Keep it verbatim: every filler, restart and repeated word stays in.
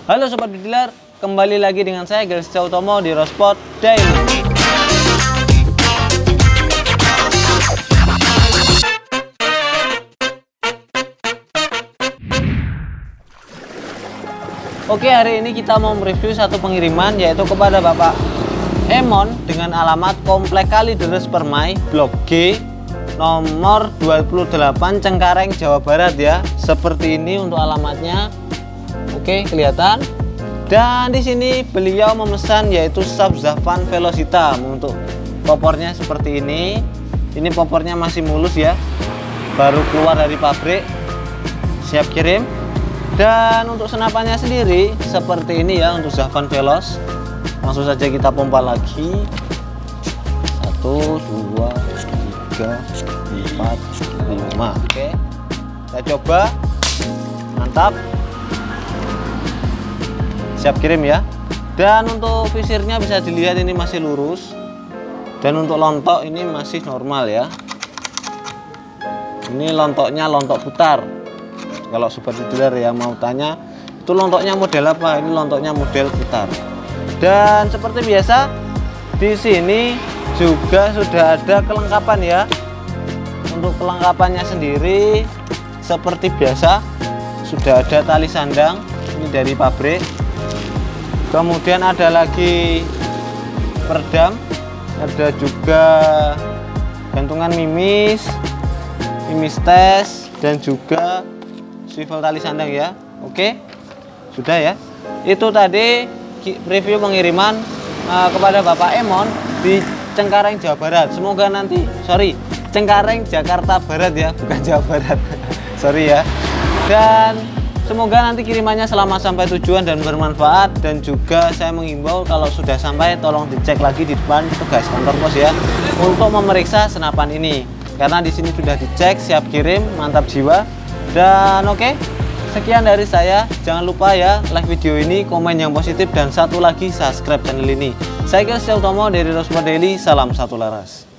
Halo Sobat Bediler, kembali lagi dengan saya Gary Setia Utomo di Rosport Daily. Oke, hari ini kita mau mereview satu pengiriman, yaitu kepada Bapak Emon dengan alamat Komplek Kalideres Permai, Blok G, nomor dua puluh delapan, Cengkareng, Jawa Barat ya. Seperti ini untuk alamatnya. Oke, kelihatan. Dan di sini beliau memesan yaitu Sub Zavan Velocita. Untuk popornya seperti ini. Ini popornya masih mulus ya. Baru keluar dari pabrik. Siap kirim. Dan untuk senapannya sendiri seperti ini ya untuk Zavan Veloz. Langsung saja kita pompa lagi. Satu, dua, tiga, empat, lima. Oke, kita coba. Mantap. Siap kirim ya. Dan untuk visirnya bisa dilihat ini masih lurus. Dan untuk lontok ini masih normal ya. Ini lontoknya lontok putar. Kalau Sobat Bediler yang mau tanya, itu lontoknya model apa? Ini lontoknya model putar. Dan seperti biasa, di sini juga sudah ada kelengkapan ya. Untuk kelengkapannya sendiri, seperti biasa, sudah ada tali sandang. Ini dari pabrik. Kemudian ada lagi peredam, ada juga gantungan mimis, mimis tes, dan juga swivel tali sandang ya. Oke, sudah ya. Itu tadi review pengiriman uh, kepada Bapak Emon di Cengkareng, Jawa Barat. Semoga nanti, sorry, Cengkareng, Jakarta Barat ya, bukan Jawa Barat. Sorry ya. Dan semoga nanti kirimannya selamat sampai tujuan dan bermanfaat. Dan juga saya mengimbau kalau sudah sampai tolong dicek lagi di depan petugas kantor pos ya, untuk memeriksa senapan ini. Karena di sini sudah dicek, siap kirim, mantap jiwa. Dan oke, okay, sekian dari saya. Jangan lupa ya, like video ini, komen yang positif, dan satu lagi subscribe channel ini. Saya Gary Setia Utomo dari Rosport Daily. Salam satu laras.